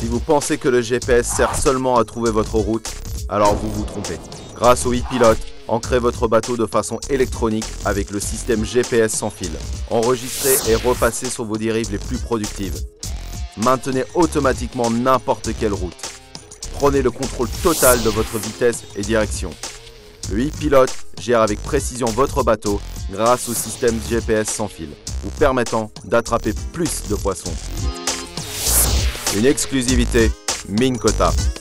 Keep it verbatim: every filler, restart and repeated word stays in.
Si vous pensez que le G P S sert seulement à trouver votre route, alors vous vous trompez. Grâce au e-Pilote, ancrez votre bateau de façon électronique avec le système G P S sans fil. Enregistrez et repassez sur vos dérives les plus productives. Maintenez automatiquement n'importe quelle route. Prenez le contrôle total de votre vitesse et direction. Le e-Pilote gère avec précision votre bateau grâce au système G P S sans fil, vous permettant d'attraper plus de poissons. Une exclusivité Minn Kota.